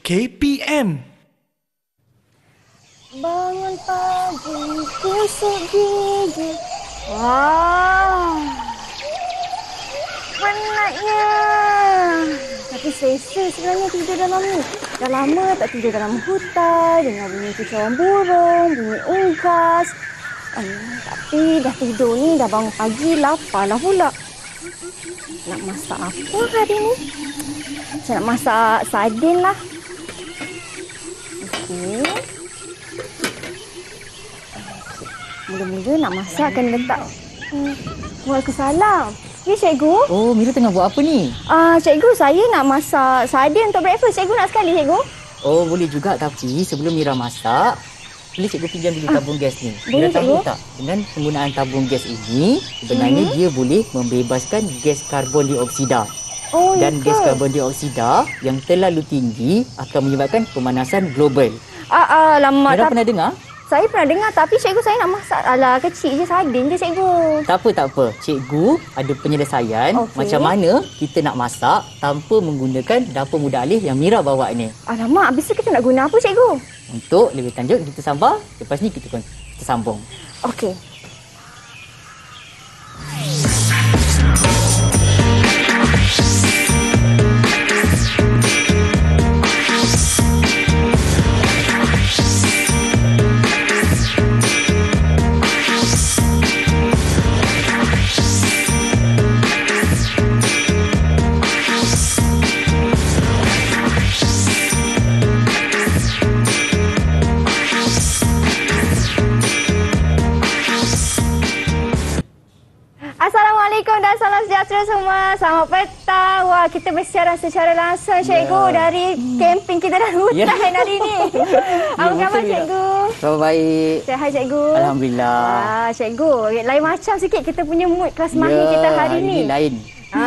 KPM. Bangun pagi, gosok gigi. Wah, penatnya. Tapi selesa sebenarnya tidur dalam ni. Dah lama tak tidur dalam hutan, dengar bunyi kicauan burung, bunyi unggas. Tapi dah tidur ni, dah bangun pagi, lapar lah pula. Nak masak apa hari ni? Saya nak masak sardin lah. Okey. Mula-mula nak masak kena letak. Waalaikumsalam. Ya, cikgu. Oh, Mira tengah buat apa ni? Cikgu, saya nak masak sardin untuk breakfast. Cikgu nak sekali, cikgu? Oh, boleh juga, tapi sebelum Mira masak, boleh cikgu pinjam dulu tabung gas ni. Boleh, Mira tahu cikgu? tak, dengan penggunaan tabung gas ini, sebenarnya dia boleh membebaskan gas karbon dioksida. Oh, Dan ya gas ke? karbon dioksida yang terlalu tinggi akan menyebabkan pemanasan global. Lama. Mira pernah dengar? Saya pernah dengar, tapi cikgu saya nak masak. Alah, kecil je sardin je, cikgu. Tak apa. Cikgu ada penyelesaian Okey. macam mana kita nak masak tanpa menggunakan dapur mudah alih yang Mira bawa ni. Alamak, habis tu kita nak guna apa, cikgu? Untuk lebih lanjut, kita sabar. Lepas ni kita sambung. Okey. Assalamualaikum dan salam sejahtera semua. Selamat petang. Wah, kita bersiaran secara langsung, cikgu, dari camping kita dalam hutan hari ini. Apa khabar, betul, cikgu? Selamat baik. Sihat, cikgu? Alhamdulillah. Cikgu, lain macam sikit kita punya mood kelas mahir kita hari ni. Ini lain.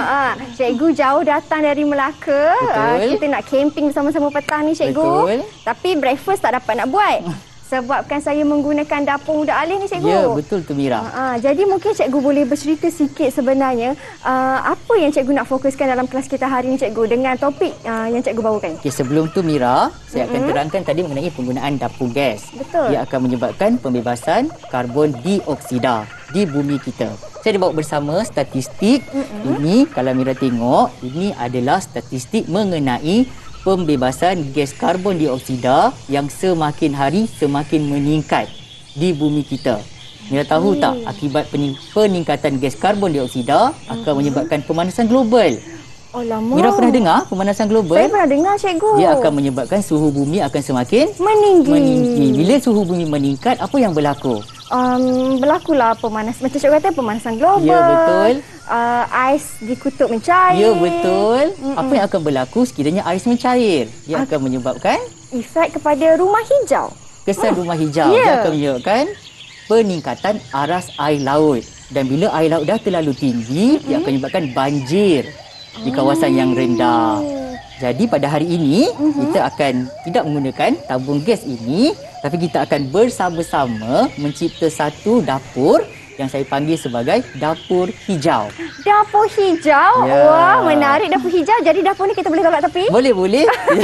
Cikgu jauh datang dari Melaka. Betul. Kita nak camping bersama-sama petang ni, cikgu. Betul. Tapi breakfast tak dapat nak buat. Sebabkan saya menggunakan dapur mudah alih ni, cikgu. Ya, betul tu Mira. Jadi mungkin cikgu boleh bercerita sikit sebenarnya apa yang cikgu nak fokuskan dalam kelas kita hari ini, cikgu, dengan topik yang cikgu bawakan. Okey, sebelum tu Mira, saya akan terangkan tadi mengenai penggunaan dapur gas. Betul. Ia akan menyebabkan pembebasan karbon dioksida di bumi kita. Saya ada bawa bersama statistik. Ini kalau Mira tengok, ini adalah statistik mengenai pembebasan gas karbon dioksida yang semakin hari semakin meningkat di bumi kita. Mira tahu tak, akibat peningkatan gas karbon dioksida akan menyebabkan pemanasan global. Oh, lama. Mira pernah dengar pemanasan global? Saya pernah dengar, cikgu. Dia akan menyebabkan suhu bumi akan semakin meninggi. Bila suhu bumi meningkat, apa yang berlaku? Berlakulah pemanasan, macam cikgu kata, pemanasan global. Ya, betul. Ais di kutub mencair. Ya, betul. Apa yang akan berlaku sekiranya ais mencair? Dia akan menyebabkan Efek kepada rumah hijau. kesan rumah hijau. Ya. Dia akan menyebabkan peningkatan aras air laut. Dan bila air laut dah terlalu tinggi, dia akan menyebabkan banjir di kawasan yang rendah. Jadi pada hari ini, kita akan tidak menggunakan tabung gas ini, tapi kita akan bersama-sama mencipta satu dapur yang saya panggil sebagai dapur hijau. Dapur hijau? Ya. Wah, menarik dapur hijau. Jadi dapur ni kita boleh tolak tepi? Boleh.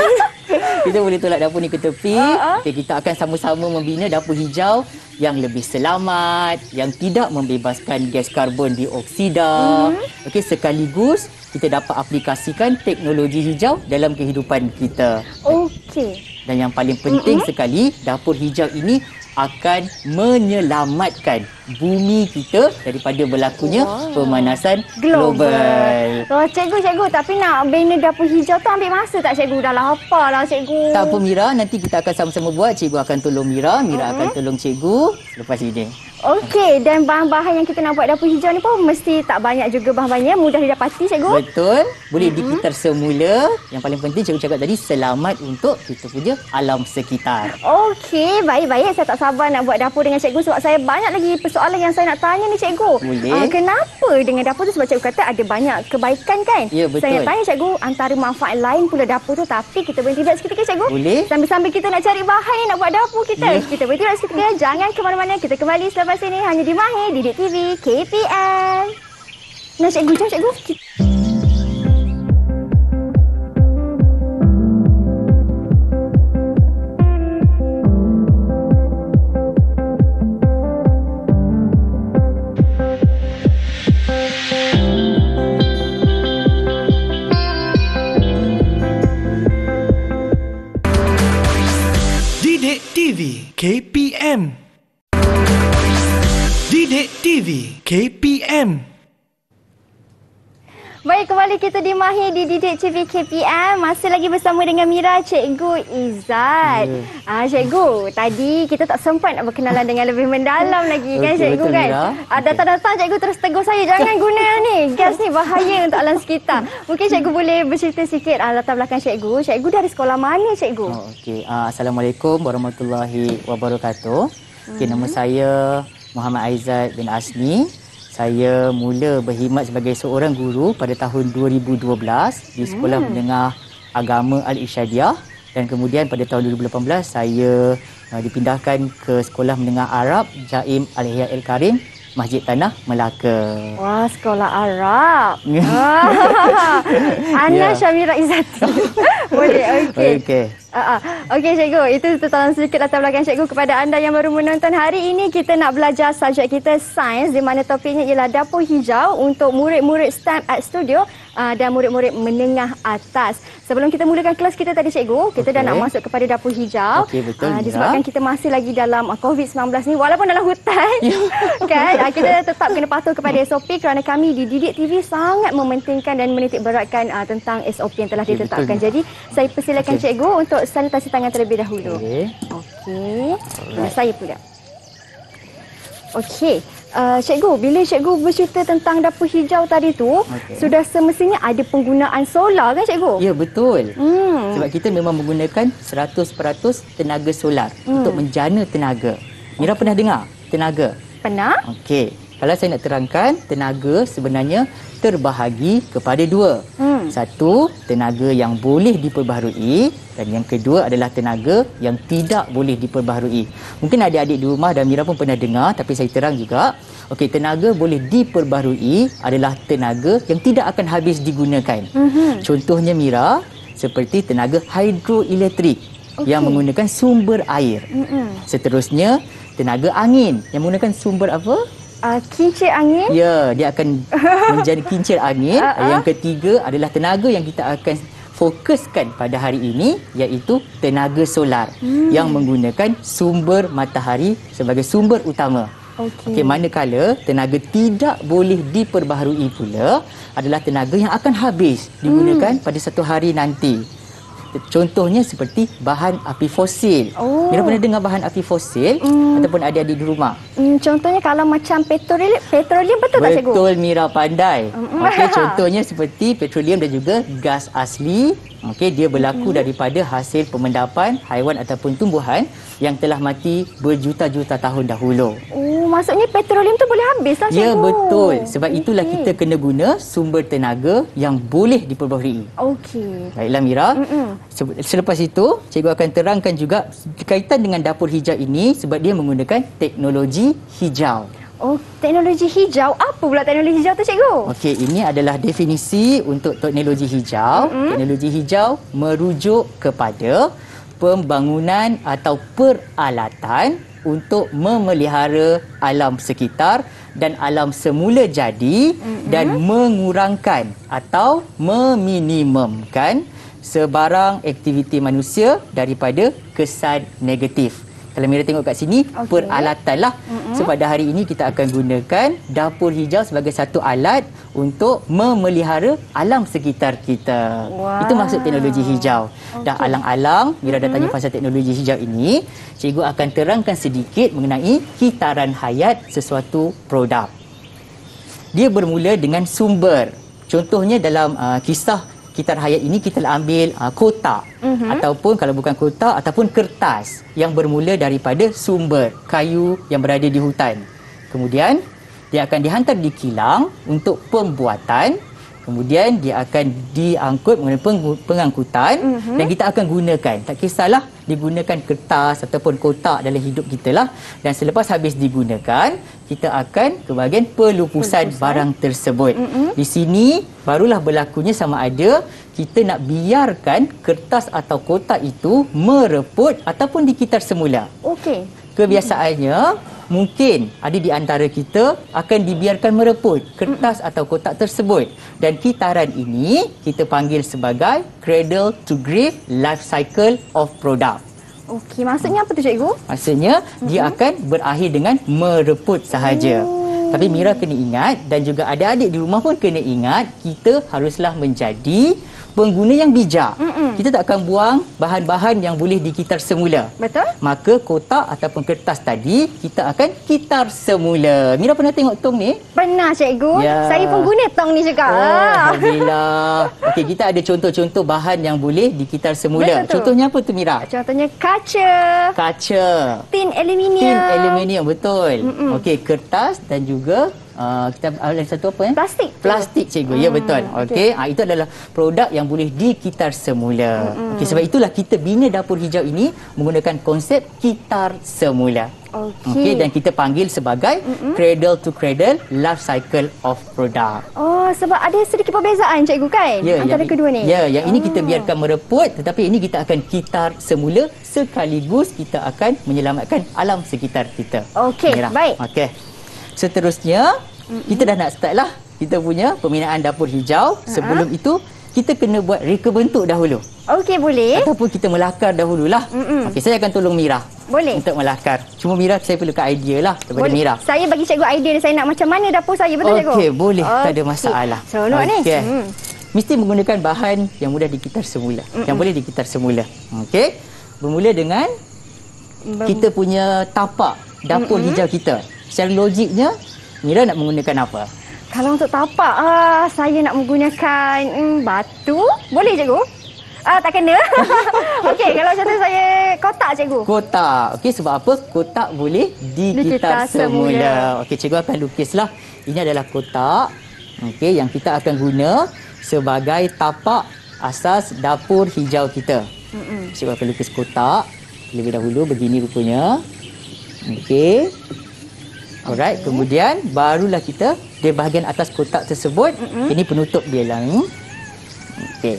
Kita boleh tolak dapur ni ke tepi. Uh-uh. Okey, kita akan sama-sama membina dapur hijau yang lebih selamat, yang tidak membebaskan gas karbon dioksida. Okey, sekaligus kita dapat aplikasikan teknologi hijau dalam kehidupan kita. Okey. Dan yang paling penting sekali, dapur hijau ini akan menyelamatkan bumi kita daripada berlakunya pemanasan global. Oh, cikgu, tapi nak bina dapur hijau tu ambil masa tak, cikgu? Dah lapar lah, cikgu. Tak apa Mira, nanti kita akan sama-sama buat. Cikgu akan tolong Mira, Mira akan tolong cikgu selepas ini. Okey, dan bahan-bahan yang kita nak buat dapur hijau ni pun mesti tak banyak juga bahan-bahannya, mudah didapati, cikgu. Betul. Boleh dikitar semula. Yang paling penting cikgu cakap tadi, selamat untuk kita punya alam sekitar. Okey, baik-baik. Saya tak sabar nak buat dapur dengan cikgu sebab saya banyak lagi persoalan yang saya nak tanya ni, cikgu. Boleh. Kenapa dengan dapur tu? Sebab cikgu kata ada banyak kebaikan, kan? Ya, betul. Saya nak tanya cikgu, antara manfaat lain pula dapur tu, tapi kita berhenti berehat seketika, cikgu. Boleh. Sambil-sambil kita nak cari bahan ni nak buat dapur kita. Ya. Kita berhenti berehat seketika. Jangan ke mana-mana. Kita kembali selepas ini hanya di Mahir Didik TV KPM. Nah, cikgu, jom cikgu. KPM. Didik TV KPM. Baik, kembali kita di Mahir di Didik TV KPM. Masih lagi bersama dengan Mira, Cikgu Izzat. Cikgu, tadi kita tak sempat nak berkenalan dengan lebih mendalam lagi kan, Cikgu betul, kan? Mira. Datang-datang Cikgu terus tegur saya, jangan guna ni. Gas ni bahaya untuk alam sekitar. Mungkin Cikgu boleh bercerita sikit latar belakang Cikgu. Cikgu dari sekolah mana, Cikgu? Okey. Assalamualaikum warahmatullahi wabarakatuh. Okey, nama saya Muhammad Aizat bin Asni. Saya mula berkhidmat sebagai seorang guru pada tahun 2012 di Sekolah Menengah Agama Al-Irsyadiyah, dan kemudian pada tahun 2018 saya dipindahkan ke Sekolah Menengah Arab Jaim Al-Ihya Al-Karim, Masjid Tanah Melaka. Wah, sekolah Arab. Ana Syamira Izzati. Boleh, okey. Okey. Okey, Cikgu. Itu tentang sedikit latar belakang Cikgu. Kepada anda yang baru menonton, hari ini kita nak belajar subjek kita sains, di mana topiknya ialah dapur hijau untuk murid-murid STEM at Studio dan murid-murid menengah atas. Sebelum kita mulakan kelas kita tadi, Cikgu, kita dah nak masuk kepada dapur hijau. Okey, betul, Mira. Disebabkan kita masih lagi dalam COVID-19 ni, walaupun dalam hutan. Kan? Kita tetap kena patuh kepada SOP kerana kami di Didik TV sangat mementingkan dan menitik beratkan tentang SOP yang telah ditetapkan. Betul. Jadi, saya persilakan Cikgu untuk sanitasi tangan terlebih dahulu. Okey. Saya pula. Okey. Cikgu, bila Cikgu bercerita tentang dapur hijau tadi tu, sudah semestinya ada penggunaan solar kan, Cikgu? Ya, betul. Sebab kita memang menggunakan 100% tenaga solar untuk menjana tenaga. Mira pernah dengar tenaga? Pernah? Okey. Kalau saya nak terangkan, tenaga sebenarnya terbahagi kepada dua. Satu, tenaga yang boleh diperbaharui, dan yang kedua adalah tenaga yang tidak boleh diperbaharui. Mungkin adik-adik di rumah dan Mira pun pernah dengar, tapi saya terang juga. Okey, tenaga boleh diperbaharui adalah tenaga yang tidak akan habis digunakan. Contohnya Mira, seperti tenaga hidroelektrik yang menggunakan sumber air. Seterusnya, tenaga angin yang menggunakan sumber apa? Kincir angin? Ya, dia akan menjadi kincir angin. Yang ketiga adalah tenaga yang kita akan fokuskan pada hari ini, iaitu tenaga solar yang menggunakan sumber matahari sebagai sumber utama. Okey, manakala tenaga tidak boleh diperbaharui pula adalah tenaga yang akan habis digunakan pada satu hari nanti. Contohnya seperti bahan api fosil. Mira pernah dengar bahan api fosil ataupun adik-adik di rumah? Contohnya kalau macam petroleum betul tak, Cikgu? Betul, Mira pandai. Okey, contohnya seperti petroleum dan juga gas asli. Okey, dia berlaku daripada hasil pemendapan haiwan ataupun tumbuhan yang telah mati berjuta-juta tahun dahulu. Maksudnya petroleum tu boleh habis lah, Cikgu? Ya, betul. Sebab itulah kita kena guna sumber tenaga yang boleh diperbaharui. Okey. Baiklah, Mira. Selepas itu, Cikgu akan terangkan juga berkaitan dengan dapur hijau ini sebab dia menggunakan teknologi hijau. Teknologi hijau. Apa pula teknologi hijau tu, Cikgu? Okey, ini adalah definisi untuk teknologi hijau. Teknologi hijau merujuk kepada pembangunan atau peralatan untuk memelihara alam sekitar dan alam semula jadi dan mengurangkan atau meminimumkan sebarang aktiviti manusia daripada kesan negatif. Kalau Mira tengok kat sini, peralatan lah. So pada hari ini kita akan gunakan dapur hijau sebagai satu alat untuk memelihara alam sekitar kita. Itu maksud teknologi hijau. Dah alang-alang, Mira dah tanya pasal teknologi hijau ini, Cikgu akan terangkan sedikit mengenai kitaran hayat sesuatu produk. Dia bermula dengan sumber. Contohnya dalam kisah kitar hayat ini kita ambil kotak ataupun kalau bukan kotak ataupun kertas yang bermula daripada sumber kayu yang berada di hutan. Kemudian dia akan dihantar di kilang untuk pembuatan. Kemudian dia akan diangkut menggunakan pengangkutan dan kita akan gunakan. Tak kisahlah digunakan kertas ataupun kotak dalam hidup kita lah. Dan selepas habis digunakan, kita akan ke bahagian pelupusan barang tersebut. Di sini barulah berlakunya sama ada kita nak biarkan kertas atau kotak itu mereput ataupun dikitar semula. Okey. Kebiasaannya mungkin ada di antara kita akan dibiarkan mereput kertas atau kotak tersebut, dan kitaran ini kita panggil sebagai cradle to grave life cycle of product. Okey, maksudnya apa tu cikgu? Maksudnya dia akan berakhir dengan mereput sahaja. Tapi Mira kena ingat dan juga adik-adik di rumah pun kena ingat, kita haruslah menjadi pengguna yang bijak. Kita tak akan buang bahan-bahan yang boleh dikitar semula. Betul? Maka kotak ataupun kertas tadi kita akan kitar semula. Mira pernah tengok tong ni? Pernah cikgu. Ya. Saya pengguna tong ni juga. Alhamdulillah. Okey, kita ada contoh-contoh bahan yang boleh dikitar semula. Betul tu. Contohnya apa tu Mira? Contohnya kaca, Kaca. tin aluminium. Tin aluminium, betul. Okey, kertas dan juga kita ada satu apa ya? Plastik. Plastik cikgu. Ya betul. Okey, itu adalah produk yang boleh dikitar semula. Okey, sebab itulah kita bina dapur hijau ini menggunakan konsep kitar semula. Okey, dan kita panggil sebagai cradle to cradle life cycle of product. Oh, sebab ada sedikit perbezaan cikgu kan? Antara kedua ni. Ya, yang ini kita biarkan mereput, tetapi ini kita akan kitar semula sekaligus kita akan menyelamatkan alam sekitar kita. Okey, baik. Okey. Seterusnya, kita dah nak start lah kita punya pembinaan dapur hijau. Sebelum itu, kita kena buat reka bentuk dahulu. Okey, boleh. Ataupun kita melakar dahululah. Okey, saya akan tolong Mira. Boleh. Untuk melakar. Cuma Mira, saya perlukan idea lah daripada boleh. Mira. Saya bagi cikgu idea dan saya nak macam mana dapur saya. Betul cikgu? Okey, boleh. Tak ada masalah. Seronok ni. Mesti menggunakan bahan yang mudah dikitar semula. Yang boleh dikitar semula. Okey. Bermula dengan kita punya tapak dapur hijau kita. Secara logiknya, Mira nak menggunakan apa? Kalau untuk tapak, saya nak menggunakan batu. Boleh cikgu? Tak kena. Okey, kalau contoh saya kotak cikgu. Kotak. Okey, sebab apa? Kotak boleh dikitar semula. Okey, cikgu akan lukislah. Ini adalah kotak. Okey, yang kita akan guna sebagai tapak asas dapur hijau kita. Cikgu akan lukis kotak terlebih dahulu begini rupanya. Okey. Alright, kemudian barulah kita di bahagian atas kotak tersebut, ini penutup dia lah ni. Okey.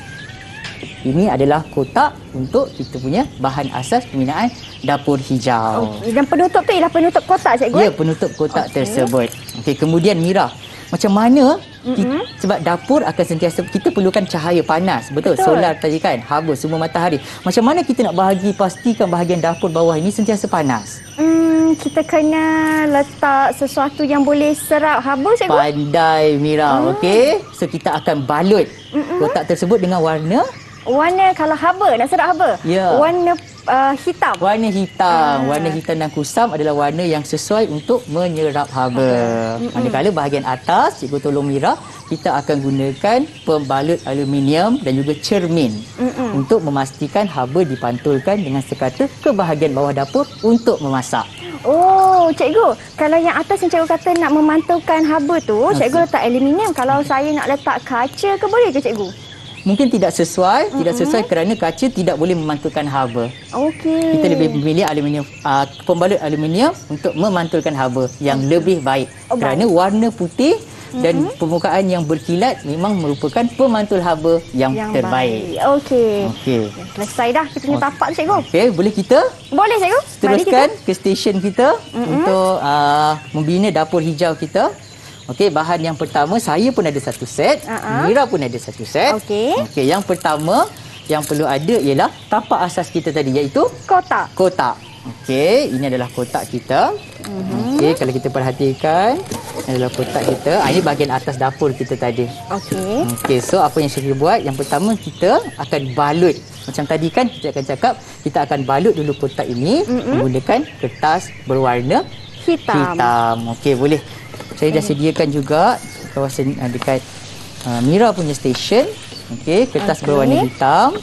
Ini adalah kotak untuk kita punya bahan asas pembinaan dapur hijau. Okay. Dan penutup tu ialah penutup kotak cikgu? Ya, penutup kotak tersebut. Okey, kemudian Mira, macam mana sebab dapur akan sentiasa kita perlukan cahaya panas, betul? Solar tadi kan, haba semua matahari. Macam mana kita nak pastikan bahagian dapur bawah ini sentiasa panas? Kita kena letak sesuatu yang boleh serap haba cikgu. Pandai Mira, okey. So kita akan balut kotak tersebut dengan warna kalau haba, nak serap haba. Ya. Warna hitam. Warna hitam. Warna hitam dan kusam adalah warna yang sesuai untuk menyerap haba. Manakala bahagian atas, cikgu tolong Mira, kita akan gunakan pembalut aluminium dan juga cermin untuk memastikan haba dipantulkan dengan sekata ke bahagian bawah dapur untuk memasak. Oh, cikgu, kalau yang atas yang cikgu kata nak memantulkan haba tu, cikgu letak aluminium. Kalau saya nak letak kaca ke, boleh ke cikgu? Mungkin tidak sesuai, kerana kaca tidak boleh memantulkan haba. Okey. Kita lebih memilih aluminium, pembalut aluminium untuk memantulkan haba yang lebih baik. Kerana warna putih dan permukaan yang berkilat memang merupakan pemantul haba yang terbaik. Okey. Okey. Selesai dah kita punya tapak cikgu. Okey, boleh kita? Boleh cikgu. Teruskan ke stesen kita untuk membina dapur hijau kita. Okey, bahan yang pertama saya pun ada satu set, Mira pun ada satu set. Okey. Okey, yang pertama yang perlu ada ialah tapak asas kita tadi iaitu kotak. Kotak. Okey, ini adalah kotak kita. Okey, kalau kita perhatikan, ini adalah kotak kita. Ini bahagian atas dapur kita tadi. Okey. Okey, so apa yang saya buat? Yang pertama kita akan balut. Macam tadi kan kita akan cakap, kita akan balut dulu kotak ini menggunakan kertas berwarna hitam. Okey, boleh. Saya dah sediakan juga kawasan dekat Mira punya stesen. Okey, kertas berwarna hitam.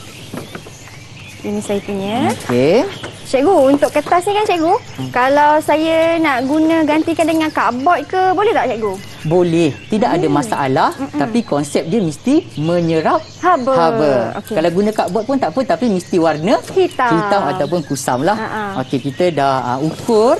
Ini saya punya. Okey. Cikgu, untuk kertas ni kan cikgu, kalau saya nak guna gantikan dengan cardboard ke, boleh tak cikgu? Boleh, tidak ada masalah, tapi konsep dia mesti menyerap haba. Okay. Kalau guna cardboard pun tak apa, tapi mesti warna hitam ataupun kusam lah. Okey, kita dah ukur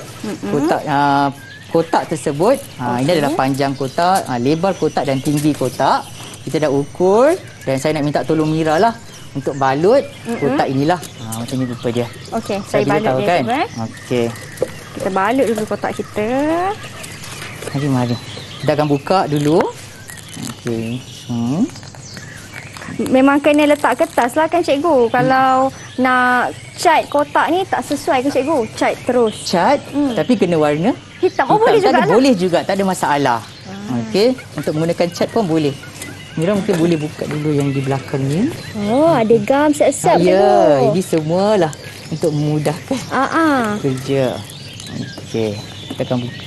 kotak tersebut. Ini adalah panjang kotak, lebar kotak dan tinggi kotak. Kita dah ukur dan saya nak minta tolong Mira lah untuk balut kotak inilah. Macam ni rupa dia. Okey, saya balut dia kan? Okey. Kita balut dulu kotak kita. Mari. Kita akan buka dulu. Okey. Memang kena letak kertas lah kan cikgu. Kalau nak cat kotak ni tak sesuai ke cikgu? Cat terus. Cat, tapi kena warna Hitam. Oh, boleh juga lah. Boleh juga, tak ada masalah. Okey, untuk menggunakan cat pun boleh. Mira mungkin boleh buka dulu yang di belakang ni. Oh, ada gam siap-siap cikgu. Ya, ini semualah untuk memudahkan kerja. Okey, kita akan buka.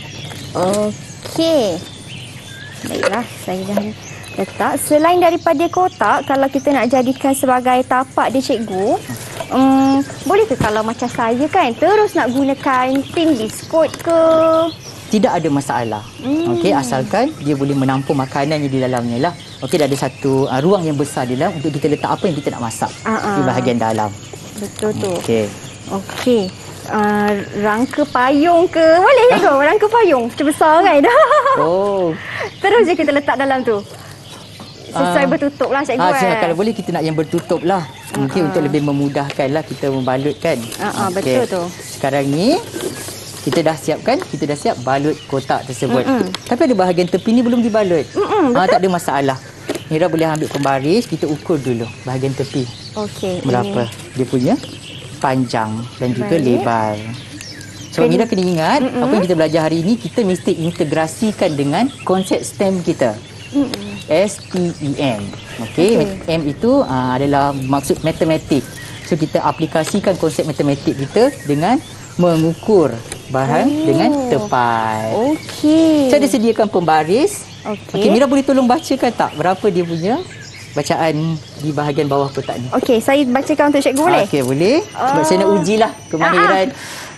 Okey. Baiklah, saya dah letak. Selain daripada kotak, kalau kita nak jadikan sebagai tapak dia cikgu, boleh ke kalau macam saya kan terus nak gunakan tin biskut ke? Tidak ada masalah. Okey, asalkan dia boleh menampung makanan yang di dalamnya lah. Okey, dah ada satu ruang yang besar di dalam untuk kita letak apa yang kita nak masak di bahagian dalam. Betul tu. Okey. Okey. Rangka payung ke? Boleh cikgu? Rangka payung. Macam besar kan? Oh. Terus je kita letak dalam tu. Sesuai bertutup lah cikgu. Kalau boleh kita nak yang bertutup lah. Mungkin untuk lebih memudahkan lah kita membalut kan. Betul tu. Sekarang ni kita dah siap balut kotak tersebut. Tapi ada bahagian tepi ni belum dibalut. Tak ada masalah. Mira boleh ambil pembaris, kita ukur dulu bahagian tepi. Okey. Berapa dia punya panjang dan juga lebar. Sebab Mira kena ingat, apa yang kita belajar hari ini, kita mesti integrasikan dengan konsep STEM kita. STEM. Okey, M itu adalah maksud matematik. So kita aplikasikan konsep matematik kita dengan mengukur bahan dengan tepat. Okey. Saya ada sediakan pembaris. Okey, Mira boleh tolong bacakan tak berapa dia punya bacaan di bahagian bawah kotak ni? Okey, saya bacakan untuk cikgu boleh? Okey, boleh. Sebab saya nak ujilah kemahiran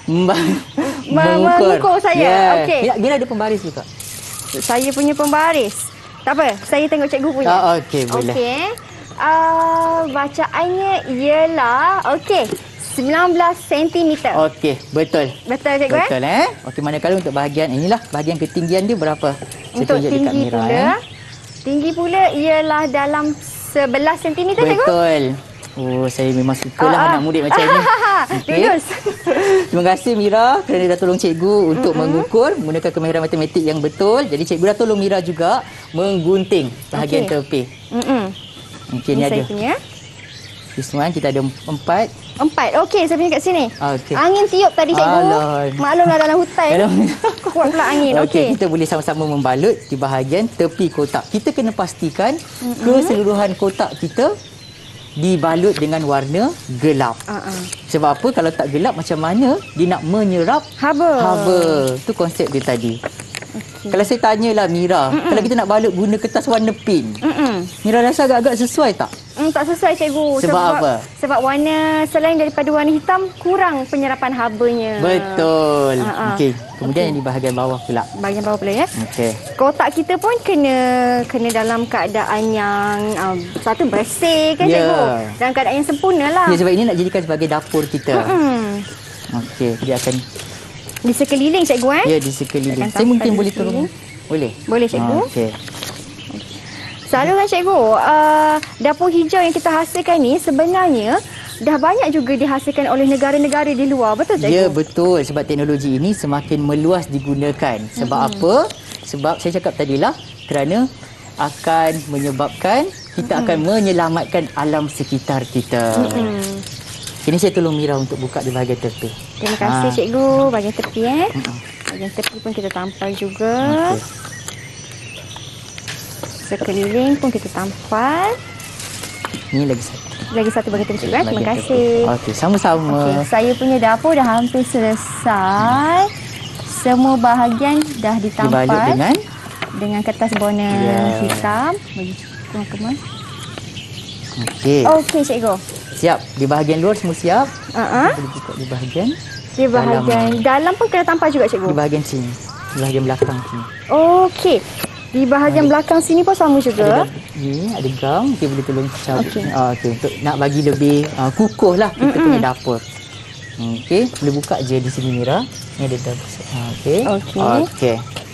mengukur saya. Okey. Mira ada pembaris juga. Saya punya pembaris. Tak apa, saya tengok cikgu punya. Okey, boleh. Okey. Bacaannya ialah 19 cm. Okey, betul. Betul cikgu Betul Okey, manakala untuk bahagian inilah bahagian ketinggian dia berapa? Saya untuk tunjuk dekat tinggi Mira, pula. Tinggi pula ialah dalam 11 cm cikgu. Betul. Oh, saya memang sukalah anak murid macam ni. Okay. Terima kasih Mira kerana dah tolong cikgu untuk mengukur menggunakan kemahiran matematik yang betul. Jadi cikgu dah tolong Mira juga menggunting bahagian tepi. Okey, ni ada. Punya. This one kita ada 4. Okey, saya punya kat sini. Okey. Angin tiup tadi cikgu. Maklumlah dalam hutan. Kuat pula angin. Okey, kita boleh sama-sama membalut di bahagian tepi kotak. Kita kena pastikan keseluruhan kotak kita dibalut dengan warna gelap. Sebab apa? Kalau tak gelap macam mana dia nak menyerap haba. Itu konsep dia tadi. Kalau saya tanyalah Mira, kalau kita nak balut guna kertas warna pink, Mira rasa agak-agak sesuai tak? Tak sesuai cikgu. Sebab apa? Sebab warna selain daripada warna hitam kurang penyerapan habanya. Betul. Okey. Kemudian yang di bahagian bawah pula. Bahagian bawah pula ya. Okey. Kotak kita pun kena dalam keadaan yang satu bersih kan cikgu. Dalam keadaan yang sempurna lah. Ya, sebab ini nak jadikan sebagai dapur kita. Okey, dia akan di sekeliling cikgu Ya, di sekeliling. Saya mungkin boleh tolong. Boleh? Boleh cikgu. Okey. Selalu kan cikgu, dapur hijau yang kita hasilkan ni sebenarnya dah banyak juga dihasilkan oleh negara-negara di luar. Betul cikgu? Ya, betul. Sebab teknologi ini semakin meluas digunakan. Sebab apa? Sebab saya cakap tadilah kerana akan menyebabkan kita akan menyelamatkan alam sekitar kita. Ini saya tolong Mira untuk buka di bahagian tepi. Terima kasih cikgu. Bahagian tepi bahagian tepi pun kita tampal juga. Sekeliling pun kita tampal. Ini lagi satu. Lagi satu bahagian tepi cikgu. Terima kasih. Okey, sama-sama. Saya punya dapur dah hampir selesai. Semua bahagian dah ditampal. Dibalut dengan kertas warna hitam. Bagi kemas. Okey. Okey cikgu. Siap. Di bahagian luar semua siap. Boleh buka di bahagian. Di bahagian dalam pun kena tampal juga cikgu. Di bahagian sini. Di bahagian belakang sini. Okey. Di bahagian belakang sini pun sama juga. Ada gam. Kita boleh tolong cabut. Okey. Untuk nak bagi lebih kukuh lah kita punya dapur. Okey. Boleh buka je di sini Mira. Ni ada dapur. Okey. Okey.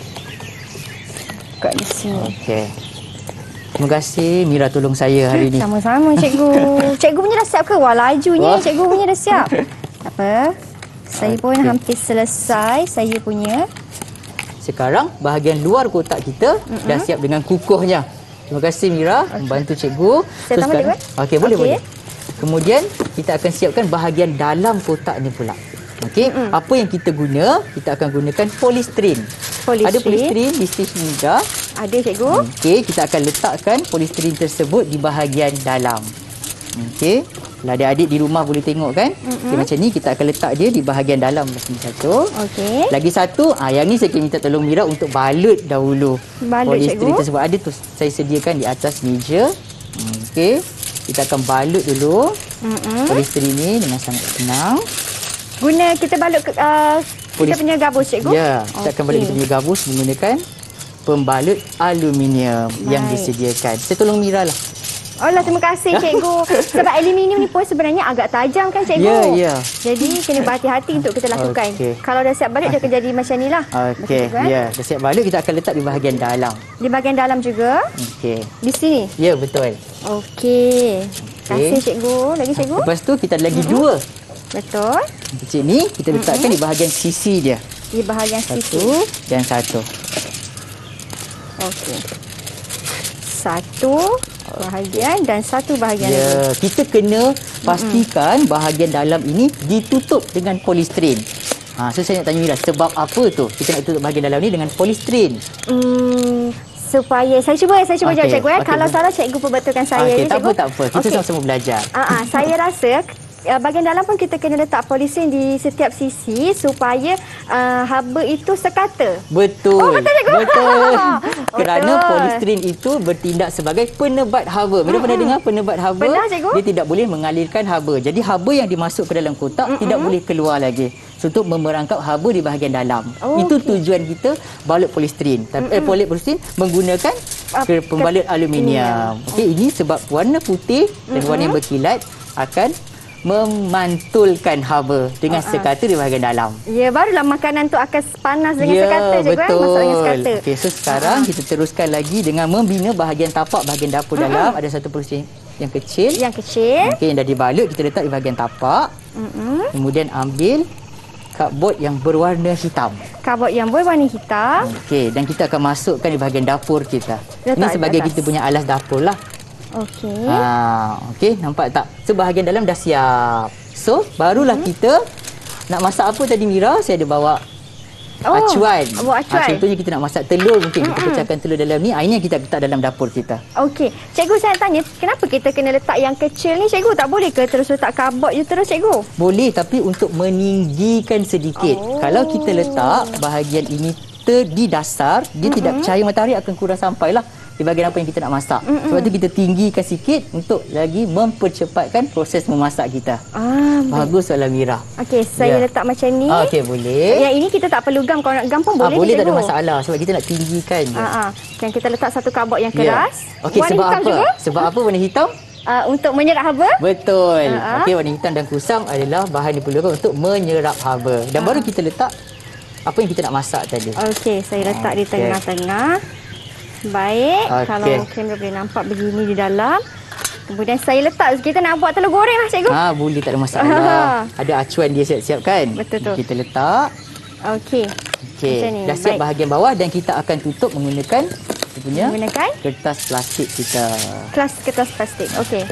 Buka di sini. Okey. Terima kasih Mira tolong saya hari ini. Sama-sama cikgu. Cikgu punya dah siap ke? Wah, lajunya cikgu punya dah siap. Tak apa. Saya pun hampir selesai saya punya. Sekarang bahagian luar kotak kita dah siap dengan kukuhnya. Terima kasih Mira membantu cikgu. Saya tambah cikgu. Okey, boleh. Kemudian kita akan siapkan bahagian dalam kotak ni pula. Okey, apa yang kita guna? Kita akan gunakan polistrin. Ada polistrin di stage ni juga. Ada cikgu. Okey, kita akan letakkan polistrin tersebut di bahagian dalam. Okey, kalau adik-adik di rumah boleh tengok kan. Okey, macam ni kita akan letak dia di bahagian dalam macam satu. Okey. Lagi satu, yang ni saya akan minta tolong Mira untuk balut dahulu. Balut, polistrin cikgu. tersebut. Ada tu saya sediakan di atas meja. Okey, kita akan balut dulu polistrin ni dengan sangat senang. Kita balut kita punya gabus, cikgu? Ya, kita akan balut kita punya gabus menggunakan pembalut aluminium yang disediakan. Saya tolong Mira lah. Oh lah, terima kasih cikgu. Sebab aluminium ni pun sebenarnya agak tajam kan cikgu? Ya, ya. Jadi kena berhati-hati untuk kita lakukan. Okey. Kalau dah siap balut dia akan jadi macam ni lah. Okey, ya. Dah siap balut, kita akan letak di bahagian dalam. Di bahagian dalam juga? Okey. Di sini? Ya, betul. Okey. Terima kasih cikgu. Lagi cikgu? Lepas tu kita ada lagi dua. Betul. Kecil ni kita letakkan di bahagian sisi dia. Di bahagian Satu sisi. dan satu. Okey. Satu bahagian dan satu bahagian lagi. Ya, kita kena pastikan bahagian dalam ini ditutup dengan polistrin. So saya nak tanya Mira, sebab apa tu kita nak tutup bahagian dalam ni dengan polistrin? Supaya saya cuba jawab Okey, cikgu. Kalau salah cikgu perbetulkan saya. Okey, tak cikgu. apa. Kita sama-sama belajar. Saya rasa bahagian dalam pun kita kena letak polistrin di setiap sisi supaya haba itu sekata. Betul. Oh, betul cikgu. Betul. Kerana Betul. polistrin itu bertindak sebagai penebat haba. Mira pernah dengar penebat haba? Pernah, cikgu. Dia tidak boleh mengalirkan haba. Jadi haba yang dimasuk ke dalam kotak tidak boleh keluar lagi. Untuk memerangkap haba di bahagian dalam. Itu tujuan kita balut polistrin. Balut polistrin menggunakan pembalut aluminium. Okey, ini sebab warna putih dan warna yang berkilat akan memantulkan haba dengan sekata di bahagian dalam. Ya, barulah makanan tu akan panas dengan Ya, sekata cikgu. betul. Masak dengan sekata. Okey, so sekarang kita teruskan lagi dengan membina bahagian tapak, bahagian dapur dalam. Ada satu polistrin yang kecil. Yang kecil. Okey, yang dah dibalut kita letak di bahagian tapak. Kemudian ambil cardboard yang berwarna hitam. Cardboard yang berwarna hitam. Okey, dan kita akan masukkan di bahagian dapur kita. Letak Ini di sebagai atas. kita punya alas dapur lah. Okey. Okey, nampak tak? So bahagian dalam dah siap. So, barulah kita nak masak apa tadi Mira? Saya ada bawa acuan. Bawa acuan. Contohnya kita nak masak telur mungkin. Kita pecahkan telur dalam ni. Ini yang kita letak dalam dapur kita. Okey. Cikgu, saya nak tanya, kenapa kita kena letak yang kecil ni cikgu? Tak boleh ke terus letak cardboard je terus cikgu? Boleh, tapi untuk meninggikan sedikit. Kalau kita letak bahagian ini di dasar, dia tidak percaya matahari akan kurang sampailah di bahagian apa yang kita nak masak. Sebab tu kita tinggikan sikit untuk lagi mempercepatkan proses memasak kita. Bagus soalan Mira. Okey, saya letak macam ni. Okey, boleh. Yang ini kita tak perlu gam. Kalau nak gam pun boleh boleh, je, tak ada cikgu. masalah sebab kita nak tinggikan je. Dan kita letak satu cardboard yang keras. Okey, Warna sebab hitam apa? juga. Sebab apa warna hitam? Untuk menyerap haba. Betul. Okey, warna hitam dan kusam adalah bahan diperlukan untuk menyerap haba. Dan baru kita letak apa yang kita nak masak tadi. Okey, saya letak di tengah-tengah. Baik, kalau kamera boleh nampak begini di dalam. Kemudian saya letak, kita nak buat telur goreng lah cikgu. Boleh, tak ada masalah. Ada acuan dia siap-siap kan? Betul tu. Kita letak. Okey. Okey, dah siap bahagian bawah dan kita akan tutup menggunakan kertas plastik kita. Kertas plastik. Okey.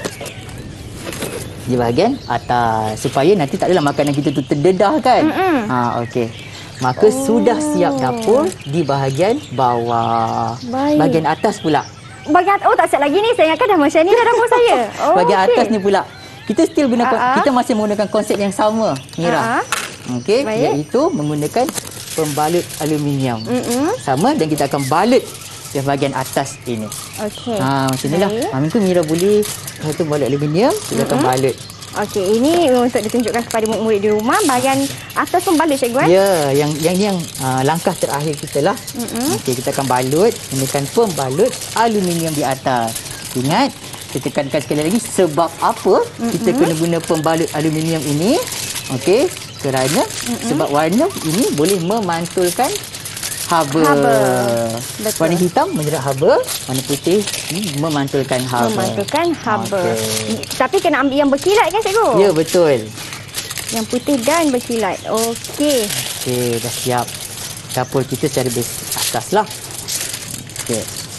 Di bahagian atas supaya nanti tak adalah makanan kita tu terdedah kan? Okey. Maka sudah siap dapur di bahagian bawah. Baik. Bahagian atas pula. Tak siap lagi ni. Saya ingatkan dah macam ni dah dapur saya. Bahagian atas ni pula. Kita still gunakan, kita masih menggunakan konsep yang sama, Mira. Okey, iaitu menggunakan pembalut aluminium. Sama, dan kita akan balut di bahagian atas ini. Okey. Macam inilah. Minggu Mira boleh satu balut aluminium, kita akan balut. Okey, ini untuk ditunjukkan kepada murid-murid di rumah. Bahagian atas pun balut cikgu. Ya, yang langkah terakhir kita lah. Okey, kita akan balut, gunakan pembalut aluminium di atas. Ingat, kita tekankan sekali lagi sebab apa kita kena guna pembalut aluminium ini. Okey, kerana sebab warna ini boleh memantulkan haba. Betul. Warna hitam menyerap haba, warna putih memantulkan haba. Okay. Tapi kena ambil yang berkilat kan cikgu? Ya, betul. Yang putih dan berkilat. Okey. Okey, dah siap. Dapur kita secara atas lah. Okey.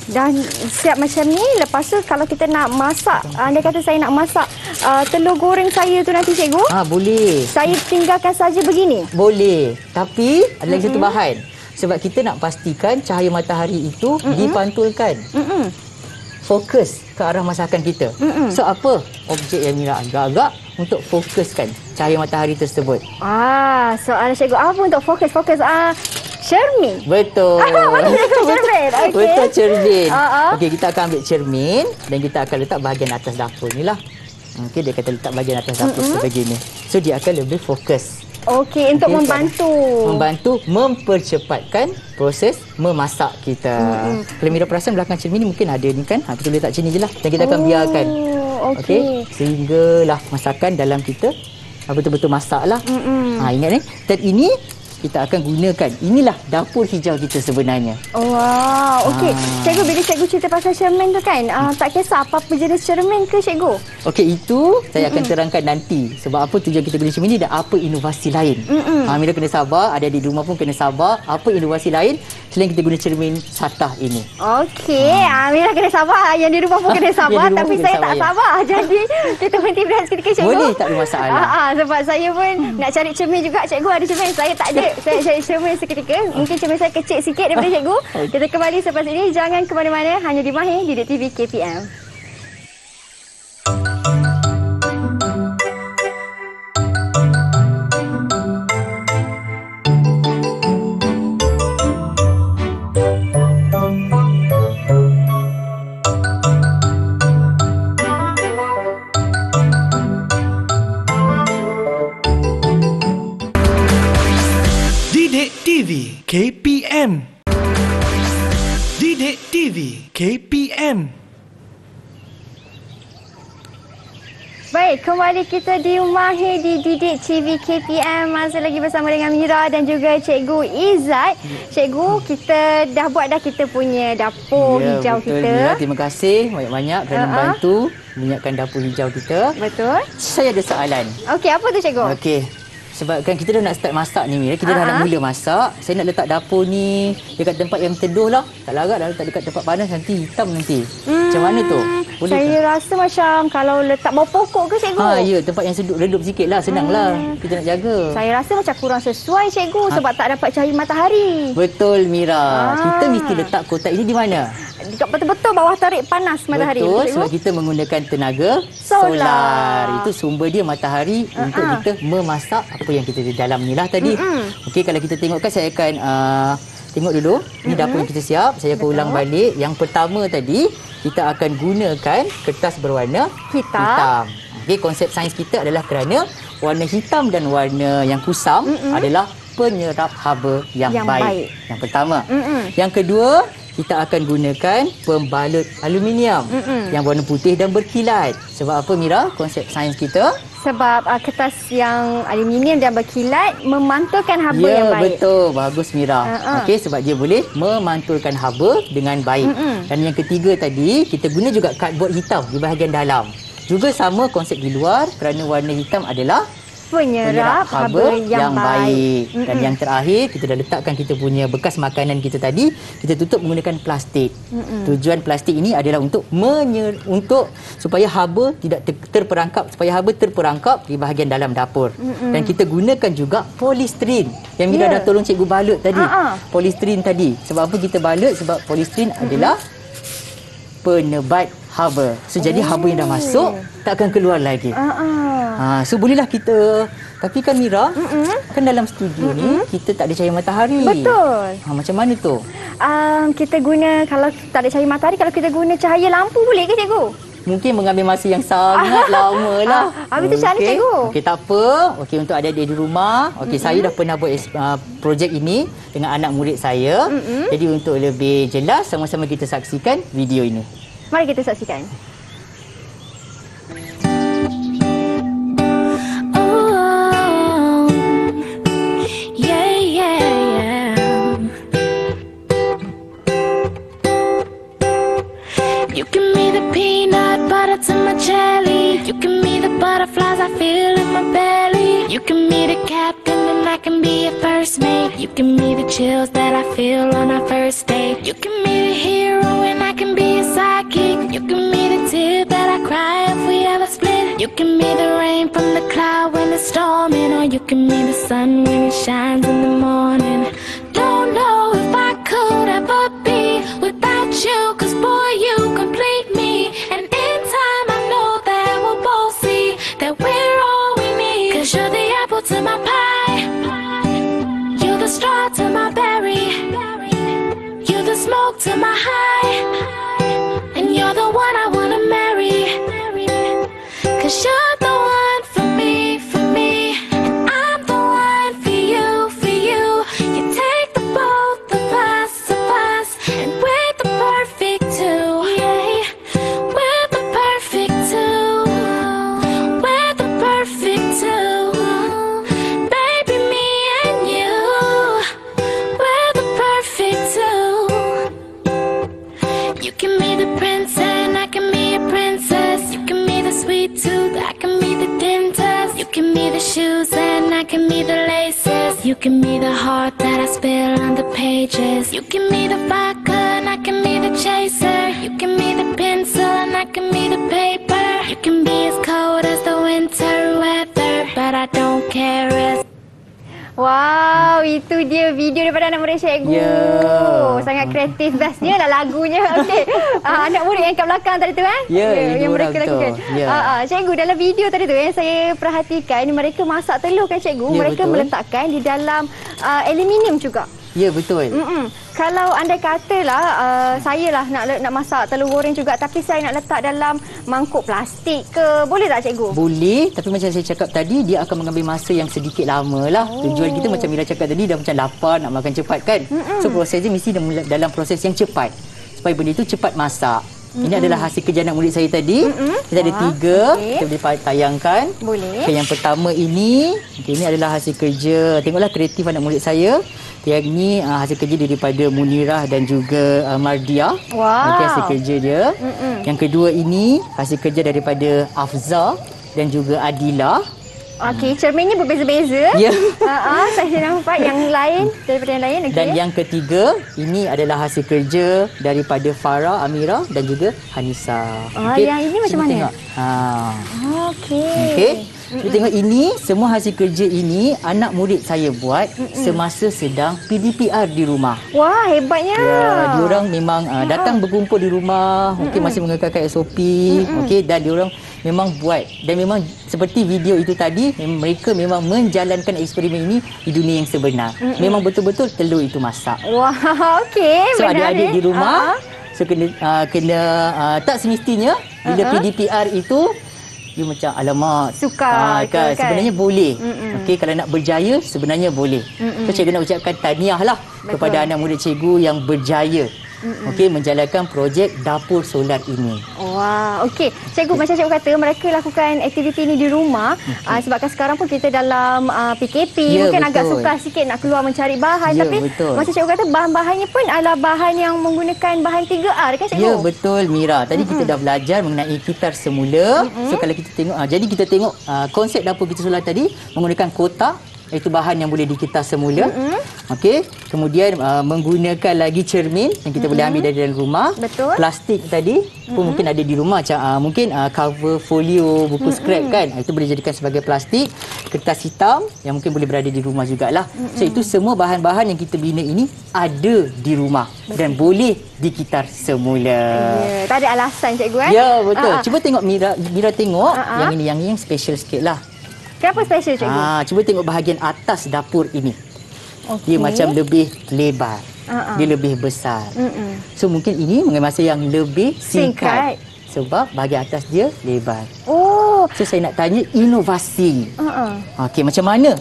Dah siap macam ni. Lepas tu kalau kita nak masak, anda kata saya nak masak telur goreng saya tu nanti cikgu. Boleh. Saya tinggalkan saja begini. Boleh. Tapi ada lagi satu bahan. Sebab kita nak pastikan cahaya matahari itu dipantulkan. Fokus ke arah masakan kita. So apa objek yang Mira agak-agak untuk fokuskan cahaya matahari tersebut? Soalan cikgu apa untuk fokus? Cermin. Betul. Cermin. Okay. Betul, cermin. Okey, kita akan ambil cermin dan kita akan letak bahagian atas dapur ni lah. Okey, dia kata letak bahagian atas dapur sebegini. So dia akan lebih fokus. Okey, untuk membantu mempercepatkan proses memasak kita. Kalau Mira perasan belakang cermin ni mungkin ada ni kan. Kita letak sini je lah dan kita akan biarkan. Okey, sehinggalah masakan dalam kita betul-betul masak lah. Ingat ni. Dan ini kita akan gunakan. Inilah dapur hijau kita sebenarnya. Wow, okey. Cikgu, bila cikgu cerita pasal cermin tu kan, tak kisah apa-apa jenis cermin ke cikgu? Okey, itu saya akan terangkan nanti. Sebab apa tujuan kita guna cermin ni dan apa inovasi lain. Mira kena sabar, ada di rumah pun kena sabar. Apa inovasi lain selain kita guna cermin satah ini? Okey, Mira kena sabar. Yang di rumah pun kena sabar. Tapi saya tak sabar. Jadi, kita berhenti berehat seketika cikgu. Boleh, tak ada masalah. Sebab saya pun nak cari cermin juga. Cikgu ada cermin, saya tak ada. Saya cari cermin seketika. Mungkin cermin saya kecil sikit daripada cikgu. Kita kembali selepas ini. Jangan ke mana-mana. Hanya di Mahir, Didik TV KPM. TV KPM. Didik TV KPM. Baik, kembali kita di Mahir di Didik TV KPM. Masih lagi bersama dengan Mira dan juga Cikgu Izzat. Cikgu, kita dah buat kita punya dapur hijau betul, kita. Mira, terima kasih banyak-banyak kerana membantu menyiapkan dapur hijau kita. Betul. Saya ada soalan. Okey, apa tu cikgu? Okey. Sebab kan kita dah nak start masak ni, Mira. Kita dah nak mula masak. Saya nak letak dapur ni dekat tempat yang teduh lah. Tak larat dah letak dekat tempat panas, nanti hitam nanti. Macam mana tu? Boleh saya rasa macam kalau letak bawah pokok ke cikgu? Ya, tempat yang redup sikit lah. Senang lah. Kita nak jaga. Saya rasa macam kurang sesuai cikgu sebab tak dapat cahaya matahari. Betul, Mira. Kita mesti letak kotak ini di mana? Betul-betul bawah tarik panas matahari. Betul, sebab kita menggunakan tenaga solar. Itu sumber dia matahari untuk kita memasak apa yang kita di dalam ni lah tadi. Okey, kalau kita tengok kan saya akan tengok dulu. Ini dapur yang kita siap. Saya akan ulang balik. Yang pertama tadi, kita akan gunakan kertas berwarna hitam. Okey, konsep sains kita adalah kerana warna hitam dan warna yang kusam adalah penyerap haba yang baik. Yang pertama. Yang kedua, kita akan gunakan pembalut aluminium yang warna putih dan berkilat. Sebab apa, Mira? Konsep sains kita? Sebab kertas yang aluminium dan berkilat memantulkan haba yang baik. Ya, betul. Bagus, Mira. Okey, sebab dia boleh memantulkan haba dengan baik. Dan yang ketiga tadi, kita guna juga cardboard hitam di bahagian dalam. Juga sama konsep di luar kerana warna hitam adalah penyerap haba yang baik. Dan yang terakhir, kita dah letakkan kita punya bekas makanan kita tadi, kita tutup menggunakan plastik. Tujuan plastik ini adalah untuk supaya haba tidak terperangkap di bahagian dalam dapur. Dan kita gunakan juga polistiren yang Mira dah tolong cikgu balut tadi. Polistiren tadi. Sebab apa kita balut? Sebab polistiren adalah penebat haba. So jadi haba yang dah masuk tak akan keluar lagi. So bolehlah kita. Tapi kan Mira, kan dalam studio ni kita tak ada cahaya matahari. Betul. Macam mana tu? Kita guna, kalau tak ada cahaya matahari, kalau kita guna cahaya lampu boleh ke cikgu? Mungkin mengambil masa yang sangat lama lah. Habis tu macam mana cikgu? Okey, tak apa. Okey, untuk adik-adik di rumah. Okey, saya dah pernah buat projek ini dengan anak murid saya. Jadi untuk lebih jelas, sama-sama kita saksikan video ini. Mari kita saksikan. You give me the peanut butter to my jelly. You give me the butterflies I feel in my belly. You give me the captain and I can be a first mate. You give me the chills that I feel on our first date. You give me the hero and I can can be the rain from the cloud when it's storming, or you can be the sun when it shines in the morning. Don't know if I could ever be without you, 'cause boy, you complete me. And in time I know that we'll both see that we're all we need. 'Cause you're the apple to my pie, you're the straw to my berry, you're the smoke to my high, and you're the one I wanna marry. 'Cause you're the one for me, and I'm the one for you, for you. You take the both of us, and we're the perfect two, yeah. We're the perfect two, we're the perfect two. Baby, me and you, we're the perfect two. You can be the prince and I can be a princess. You can be the sweet tooth, I can be the dentist. You can be the shoes and I can be the laces. You can be the heart that I spill on the pages. You can be the vodka and I can be the chaser. You can be the pencil and I can be the paper. You can be as cold as the winter weather, but I don't care as Wow, itu dia video daripada anak murid cikgu. Ya. Sangat kreatif, bestnya lah lagunya. Okey. Anak murid yang kat belakang tadi tu Ya, ini yang orang mereka tu. lakukan. Ya. Cikgu, dalam video tadi tu yang saya perhatikan, mereka masak telur kan cikgu? Ya, Mereka betul. meletakkan di dalam aluminium juga. Ya, betul. Kalau andai katalah saya lah nak masak telur goreng juga, tapi saya nak letak dalam mangkuk plastik ke, boleh tak cikgu? Boleh, tapi macam saya cakap tadi, dia akan mengambil masa yang sedikit lama lah. Tujuan kita macam Mira cakap tadi, dah macam lapar, nak makan cepat kan. So proses dia mesti dalam proses yang cepat, supaya benda itu cepat masak. Ini adalah hasil kerja anak murid saya tadi. Kita ada 3, kita boleh tayangkan. Boleh. Okay, yang pertama ini, ini adalah hasil kerja, tengoklah kreatif anak murid saya. Yang ni hasil kerja daripada Munirah dan juga Mardia. Wow. Okay, hasil kerja dia. Yang kedua ini hasil kerja daripada Afza dan juga Adila. Okey, cerminnya berbeza-beza. Ya. Saya nampak yang lain daripada yang lain. Okay. Dan yang ketiga, ini adalah hasil kerja daripada Farah, Amira dan juga Hanisa. Yang ini macam cuba mana? Tengok. Okey. Okey. Kita tengok ini, semua hasil kerja ini anak murid saya buat semasa sedang PDPR di rumah. Wah, hebatnya. Ya, diorang memang datang berkumpul di rumah, mungkin masih mengekalkan SOP, okey, dan diorang memang buat, dan memang seperti video itu tadi, mereka memang menjalankan eksperimen ini di dunia yang sebenar. Memang betul-betul telur itu masak. Wah, okey. So menarik. adik-adik di rumah, so kena tak semestinya bila PDPR itu dia macam alamak Sukar ke, kan? Sebenarnya boleh. Okey, kalau nak berjaya sebenarnya boleh. So cikgu nak ucapkan tahniah lah kepada anak murid cikgu yang berjaya okey menjalankan projek dapur solar ini. Wah, okey. Cikgu, macam cikgu kata, mereka lakukan aktiviti ini di rumah. Sebabkan sekarang pun kita dalam PKP, Ya, mungkin betul. agak sukar sikit nak keluar mencari bahan. Ya, Tapi betul. macam cikgu kata, bahan-bahannya pun adalah bahan yang menggunakan bahan 3R kan cikgu? Ya, betul Mira. Tadi kita dah belajar mengenai kitar semula. So kalau kita tengok jadi kita tengok konsep dapur kita solar tadi menggunakan kotak, iaitu bahan yang boleh dikitar semula. Okey, kemudian menggunakan lagi cermin yang kita boleh ambil dari dalam rumah. Betul. Plastik tadi pun mungkin ada di rumah, macam mungkin cover folio buku scrap kan. Itu boleh jadikan sebagai plastik. Kertas hitam yang mungkin boleh berada di rumah jugalah. So itu semua bahan-bahan yang kita bina ini ada di rumah dan boleh dikitar semula. Ya, tak ada alasan cikgu Ya, betul. Cuba tengok Mira tengok yang ini yang special sikitlah. Kenapa special cikgu? Cuba tengok bahagian atas dapur ini. Okey. Dia macam lebih lebar. Dia lebih besar. So mungkin ini mengambil masa yang lebih singkat. Sebab bahagian atas dia lebar. Oh. So saya nak tanya inovasi. Okey, macam mana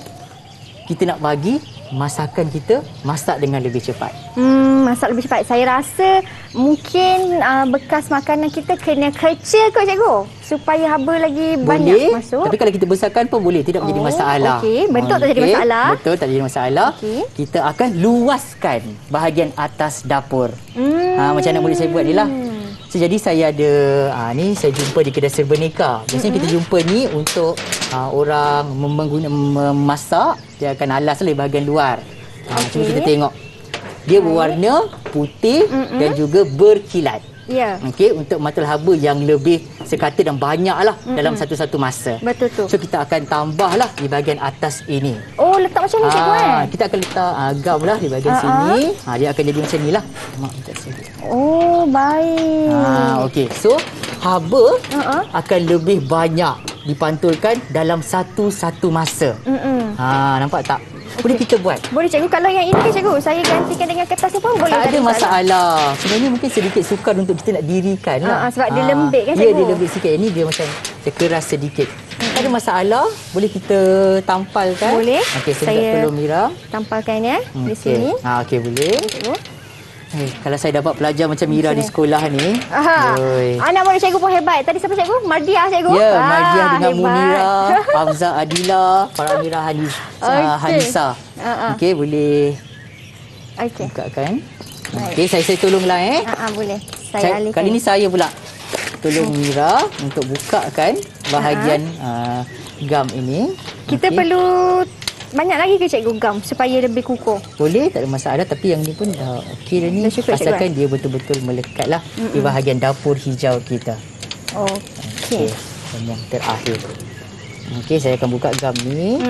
kita nak bagi masakan kita masak dengan lebih cepat? Masak lebih cepat. Saya rasa mungkin bekas makanan kita kena kecil kot cikgu, supaya haba lagi banyak masuk. Tapi kalau kita besarkan pun boleh, tidak menjadi masalah. Okey, bentuk tak jadi masalah. Betul, tak jadi masalah. Okey. Kita akan luaskan bahagian atas dapur. Macam anak murid saya buat ni lah. So, jadi saya ada ni saya jumpa di kedai Serbaneka. Biasanya kita jumpa ni untuk orang memasak, dia akan alas oleh bahagian luar. Cuba kita tengok. Dia berwarna putih dan juga berkilat. Ya. Okey, untuk matul haba yang lebih sekata dan banyaklah dalam satu-satu masa. Betul tu. So kita akan tambahlah di bahagian atas ini. Oh, letak macam ni cikgu Kita akan letak gam lah di bahagian sini. Dia akan jadi macam ni lah. Mak minta sikit. Oh, baik. Okey. So haba akan lebih banyak dipantulkan dalam satu-satu masa. Nampak tak? Boleh kita buat. Boleh cikgu. Kalau yang ini kan cikgu, saya gantikan dengan kertas apa boleh? Tak ada masalah. Sebenarnya mungkin sedikit sukar untuk kita nak dirikan lah. Sebab dia lembik kan cikgu? Ya, dia lembik sikit. Ini dia macam keras sedikit. Tak ada masalah. Boleh kita tampalkan. Boleh. Okey, saya tolong Mira. Tampalkan di sini. Okey, boleh. Cikgu. Kalau saya dapat pelajar macam Mira di sekolah ni. Anak murid cikgu pun hebat. Tadi siapa cikgu? Mardiah cikgu? Ya, Mardiah dengan hebat. Munira, Hafza Adila, Faramira Hanisa. Okey, boleh bukakan. Okey, saya tolonglah boleh. Saya alihkan. Kali ni saya pula tolong Mira untuk bukakan bahagian gam ini. Kita perlu banyak lagi ke cikgu gam supaya lebih kukuh? Boleh, tak ada masalah. Tapi yang ni pun dah okey dah ni. Asalkan dia betul-betul melekat lah di bahagian dapur hijau kita. Okey. Dan yang terakhir. Okey, saya akan buka gam ni.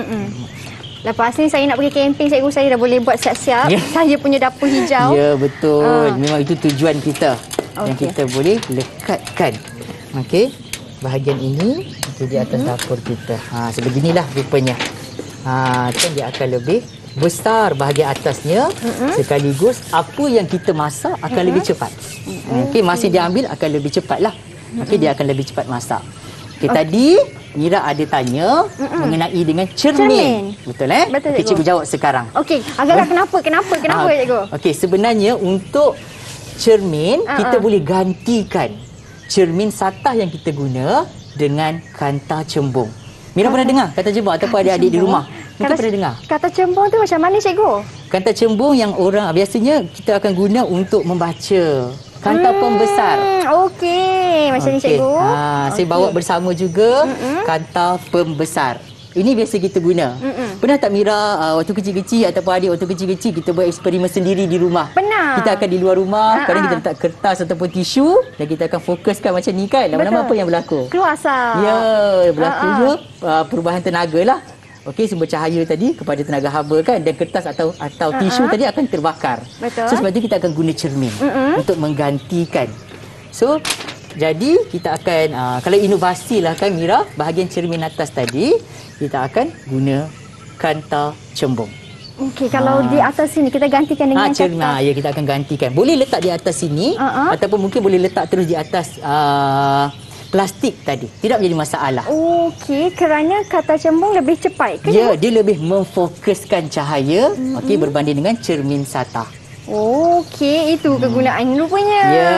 Lepas ni saya nak pergi camping cikgu, saya dah boleh buat siap-siap. Saya punya dapur hijau. Ya, betul. Memang itu tujuan kita. Yang kita boleh lekatkan. Okey. Bahagian ini itu di atas dapur kita. Sebeginilah rupanya. Kan dia akan lebih besar bahagian atasnya, sekaligus apa yang kita masak akan lebih cepat. Okey, masa dia ambil akan lebih cepatlah. Okey, dia akan lebih cepat masak. Okey, tadi Mira ada tanya mengenai dengan cermin. Betul Betul, Okey, cikgu jawab sekarang. Okey, agak kenapa cikgu? Okey, sebenarnya untuk cermin kita boleh gantikan cermin satah yang kita guna dengan kanta cembung. Mira pernah dengar kata cembung ataupun adik-adik di rumah? Mungkin pernah dengar. Kata cembung tu macam mana cikgu? Kanta cembung yang orang biasanya kita akan guna untuk membaca. Kanta pembesar. Okey, macam ni cikgu. Saya bawa bersama juga kanta pembesar. Ini biasa kita guna. Pernah tak Mira waktu kecil-kecil ataupun adik waktu kecil-kecil kita buat eksperimen sendiri di rumah? Pernah. Kita akan di luar rumah, kadang kita letak kertas ataupun tisu dan kita akan fokuskan macam ni kan. Lama-lama apa yang berlaku? Keluar asap. Ya, berlaku je perubahan tenaga lah. Okey, sumber cahaya tadi kepada tenaga haba kan, dan kertas atau tisu tadi akan terbakar. Betul. So sebab itu kita akan guna cermin untuk menggantikan. So jadi kita akan kalau inovasi lah kan Mira, bahagian cermin atas tadi kita akan guna kanta cembung. Okey, kalau di atas sini kita gantikan dengan cermin. Ya, kita akan gantikan. Boleh letak di atas sini ataupun mungkin boleh letak terus di atas plastik tadi. Tidak menjadi masalah. Okey, kerana kata cembung lebih cepat ke? Ya, dia lebih memfokuskan cahaya berbanding dengan cermin satah. Okey, itu kegunaan rupanya. Ya.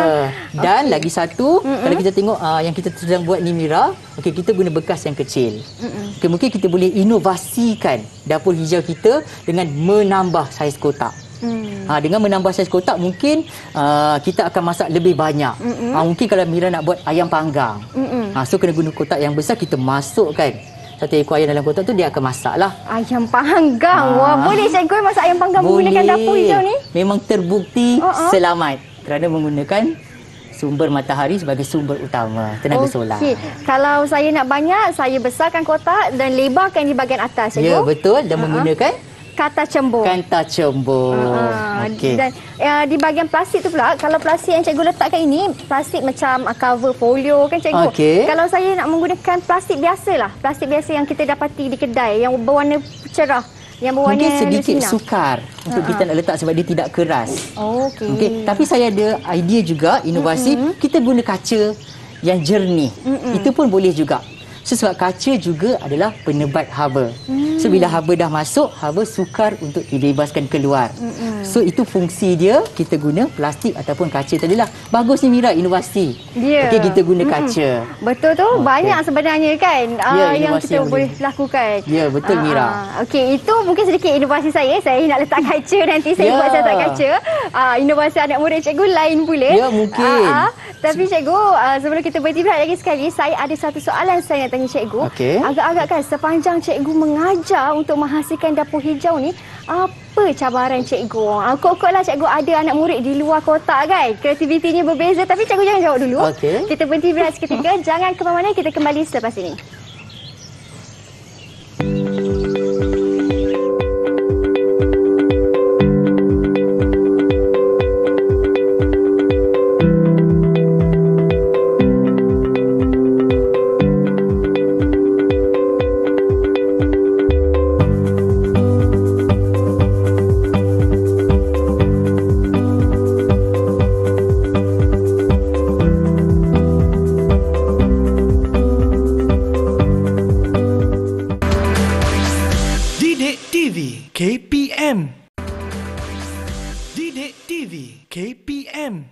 Dan lagi satu, kalau kita tengok yang kita sedang buat ni Mira, kita guna bekas yang kecil. Mungkin kita boleh inovasikan dapur hijau kita dengan menambah saiz kotak. Dengan menambah saiz kotak mungkin kita akan masak lebih banyak. Mungkin kalau Mira nak buat ayam panggang, so kena guna kotak yang besar, kita masukkan satu ekor ayam dalam kotak tu, dia akan masak lah. Ayam panggang. Wah, boleh cikgu masak ayam panggang menggunakan dapur hijau ni? Memang terbukti selamat kerana menggunakan sumber matahari sebagai sumber utama, tenaga solar. Kalau saya nak banyak, saya besarkan kotak dan lebarkan di bahagian atas, cikgu. Ya, betul. Dan menggunakan kata cembung. Kanta cembung. Okey. Dan di bahagian plastik tu pula, kalau plastik yang cikgu letakkan ini, plastik macam cover folio kan cikgu. Kalau saya nak menggunakan plastik biasalah, plastik biasa yang kita dapati di kedai yang berwarna cerah, yang berwarna mungkin sedikit sukar untuk kita nak letak sebab dia tidak keras. Okey. Tapi saya ada idea juga, inovasi, kita guna kaca yang jernih. Itu pun boleh juga. Sebab kaca juga adalah penebat haba. So bila haba dah masuk, haba sukar untuk dibebaskan keluar. So itu fungsi dia, kita guna plastik ataupun kaca tadilah. Bagus ni Mira, inovasi. Okey, kita guna kaca. Betul tu, banyak sebenarnya kan yang kita boleh lakukan. Ya, betul Mira. Okey, itu mungkin sedikit inovasi saya. Saya nak letak kaca nanti, saya buat letak kaca. Inovasi anak murid cikgu lain pula. Ya, mungkin. Tapi cikgu, sebelum kita berhenti lagi sekali, saya ada satu soalan saya nak tanya cikgu. Okey. Agak-agak kan sepanjang cikgu mengajar untuk menghasilkan dapur hijau ni, apa cabaran cikgu? Kok-koklah cikgu ada anak murid di luar kotak kan? Kreativitinya berbeza. Tapi cikgu jangan jawab dulu. Okey. Kita berhenti berehat seketika. Jangan ke mana-mana, kita kembali selepas ini. Didik TV KPM. Didik TV KPM.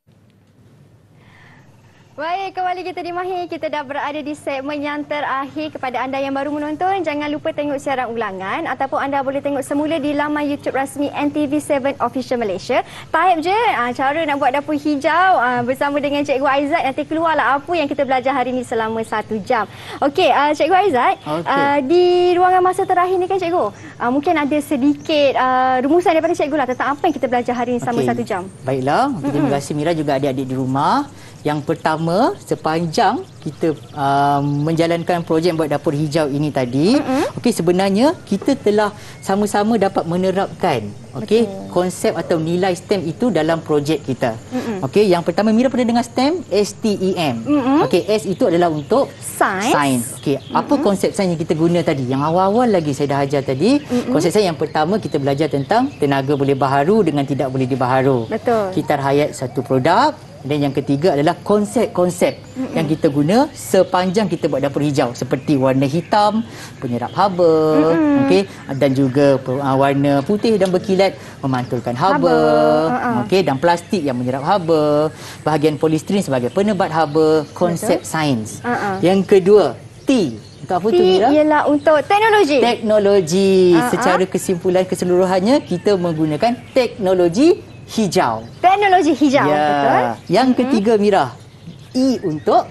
Baik, kembali kita di Mahir. Kita dah berada di segmen yang terakhir. Kepada anda yang baru menonton, jangan lupa tengok siaran ulangan ataupun anda boleh tengok semula di laman YouTube rasmi NTV7 Official Malaysia. Type je cara nak buat dapur hijau bersama dengan Cikgu Aizat. Nanti keluarlah apa yang kita belajar hari ini selama 1 jam. Okey, Cikgu Aizat, di ruangan masa terakhir ni kan Cikgu, mungkin ada sedikit rumusan daripada Cikgu lah tentang apa yang kita belajar hari ini selama 1 jam. Baiklah, terima kasih Mira, juga adik-adik di rumah. Yang pertama, sepanjang kita menjalankan projek buat dapur hijau ini tadi, okey, sebenarnya kita telah sama-sama dapat menerapkan konsep atau nilai STEM itu dalam projek kita. Okey, yang pertama Mira pernah dengar STEM, STEM. Okey, S itu adalah untuk sains. Okey, apa konsep sains yang kita guna tadi? Yang awal-awal lagi saya dah ajar tadi, konsep sains yang pertama kita belajar tentang tenaga boleh baharu dengan tidak boleh dibaharu. Betul. Kitar hayat satu produk. Dan yang ketiga adalah konsep-konsep yang kita guna sepanjang kita buat dapur hijau, seperti warna hitam, penyerap haba, okey, dan juga warna putih dan berkilat memantulkan haba, okey, dan plastik yang menyerap haba, bahagian polistiren sebagai penebat haba, konsep sains. Yang kedua, T. Untuk apa tu Mira? Ialah untuk teknologi. Teknologi. Secara kesimpulan keseluruhannya kita menggunakan teknologi hijau. Teknologi hijau, ya. Betul. Yang ketiga Mira, E untuk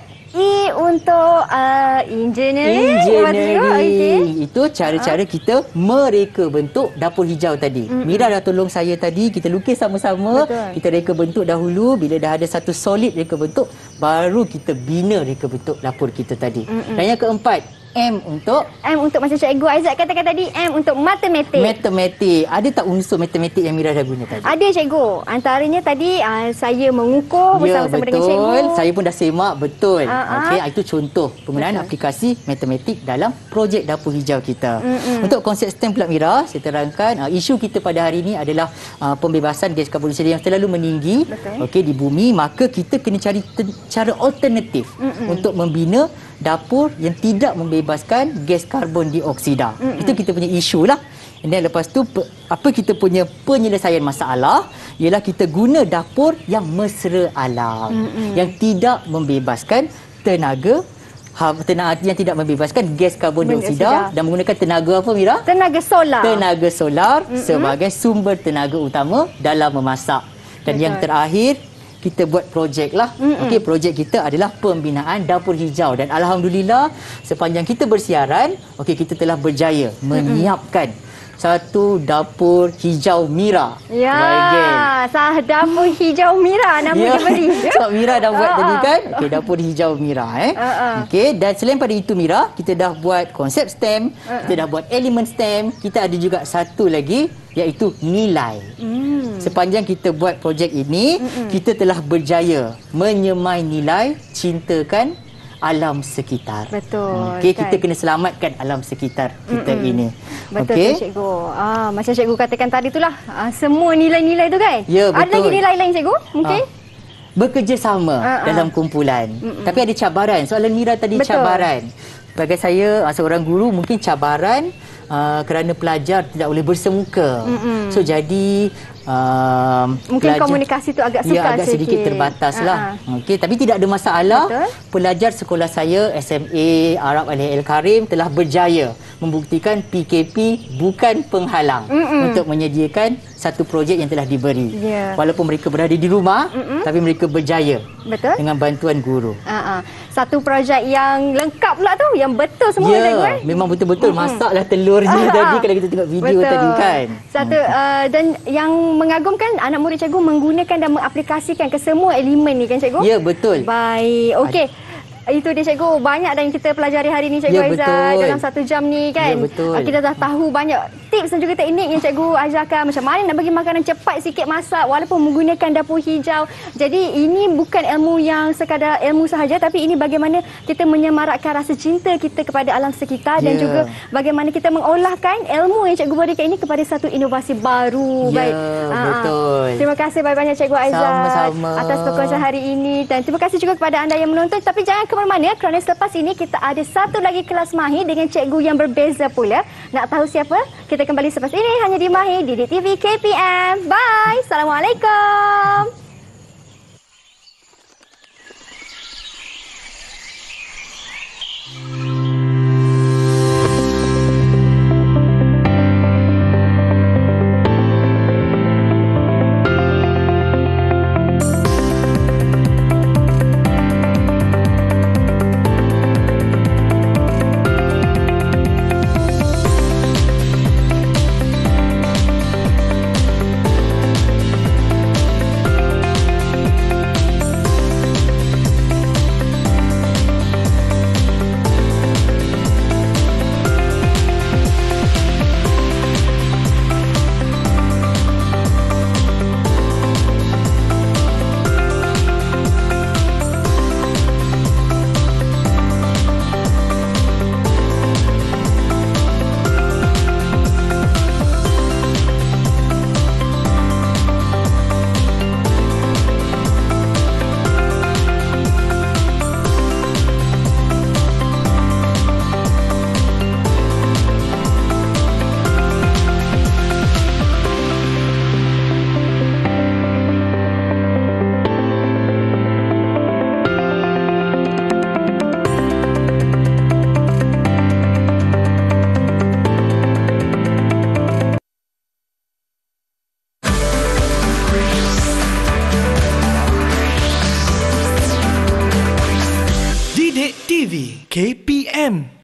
engineering. Itu cara-cara kita mereka bentuk dapur hijau tadi. Mira dah tolong saya tadi, kita lukis sama-sama. Kita reka bentuk dahulu. Bila dah ada satu solid reka bentuk, baru kita bina reka bentuk dapur kita tadi. Dan yang keempat, M untuk macam Cikgu Aizat katakan tadi, M untuk matematik. Matematik. Ada tak unsur matematik yang Mira dah guna tadi? Ada Cikgu. Antaranya tadi saya mengukur bersama-sama dengan Cikgu. Saya pun dah semak, betul. Okey, itu contoh penggunaan aplikasi matematik dalam projek dapur hijau kita. Untuk konsep STEM pula Mira, saya terangkan isu kita pada hari ini adalah pembebasan gas karbon dioksida yang terlalu meninggi di bumi, maka kita kena cari cara alternatif untuk membina dapur yang tidak membebaskan gas karbon dioksida. Itu kita punya isu lah. Dan lepas tu apa kita punya penyelesaian masalah ialah kita guna dapur yang mesra alam, yang tidak membebaskan tenaga yang tidak membebaskan gas karbon dioksida dan menggunakan tenaga apa Mira? Tenaga solar. Tenaga solar sebagai sumber tenaga utama dalam memasak. Dan yang terakhir, kita buat projek lah. Okey, projek kita adalah pembinaan dapur hijau, dan alhamdulillah sepanjang kita bersiaran, kita telah berjaya menyiapkan satu dapur hijau Mira. Ya, dapur hijau Mira nama dia beri. Sebab Mira dah buat tadi kan. Okey, dapur hijau Mira Okey, dan selain pada itu Mira, kita dah buat konsep STEM, kita dah buat elemen STEM, kita ada juga satu lagi iaitu nilai. Sepanjang kita buat projek ini, kita telah berjaya menyemai nilai cintakan alam sekitar. Betul. Okey, kita kena selamatkan alam sekitar kita ini. Betul Cikgu. Macam Cikgu katakan tadi itulah, semua nilai-nilai tu kan? Ya, betul. Ada lagi nilai lain Cikgu? Mungkin? Bekerjasama dalam kumpulan. Tapi ada cabaran. Soalan Mira tadi cabaran. Bagi saya seorang guru, mungkin cabaran kerana pelajar tidak boleh bersemuka. So jadi mungkin komunikasi tu agak sukar agak sedikit terbatas lah. Okey, tapi tidak ada masalah. Pelajar sekolah saya SMA Arab Al Karim telah berjaya membuktikan PKP bukan penghalang untuk menyediakan satu projek yang telah diberi. Walaupun mereka berada di rumah, tapi mereka berjaya dengan bantuan guru. Satu projek yang lengkap pula tu, yang betul semua cikgu. Memang betul-betul masaklah telur je tadi kalau kita tengok video tadi kan. Satu dan yang mengagumkan anak murid cikgu menggunakan dan mengaplikasikan ke semua elemen ni kan cikgu? Ya, betul. Baik. Okey. Itu dia cikgu, banyak dah yang kita pelajari hari ni cikgu Aizat dalam 1 jam ni kan. Ya, betul. Kita dah tahu banyak tips dan juga teknik yang cikgu ajarkan macam mana nak bagi makanan cepat sikit masak walaupun menggunakan dapur hijau. Jadi ini bukan ilmu yang sekadar ilmu sahaja, tapi ini bagaimana kita menyemarakkan rasa cinta kita kepada alam sekitar dan juga bagaimana kita mengolahkan ilmu yang cikgu berikan ini kepada satu inovasi baru. Ya, betul. Terima kasih banyak-banyak cikgu Aizat Sama-sama. atas perkongsian hari ini dan terima kasih juga kepada anda yang menonton. Tapi jangan ke mana-mana kerana selepas ini kita ada satu lagi kelas Mahir dengan cikgu yang berbeza pula. Nak tahu siapa? Kita kembali selepas ini hanya di Mahir Didik TV KPM. Bye. Assalamualaikum. Didik TV KPM